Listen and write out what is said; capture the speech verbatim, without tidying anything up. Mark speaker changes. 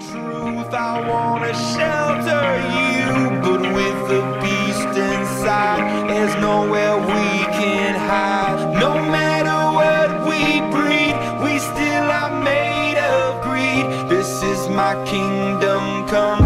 Speaker 1: truth, I wanna shelter you, but with the beast inside, there's nowhere we can hide. No matter what we breed, we still are made of greed. This is my kingdom come.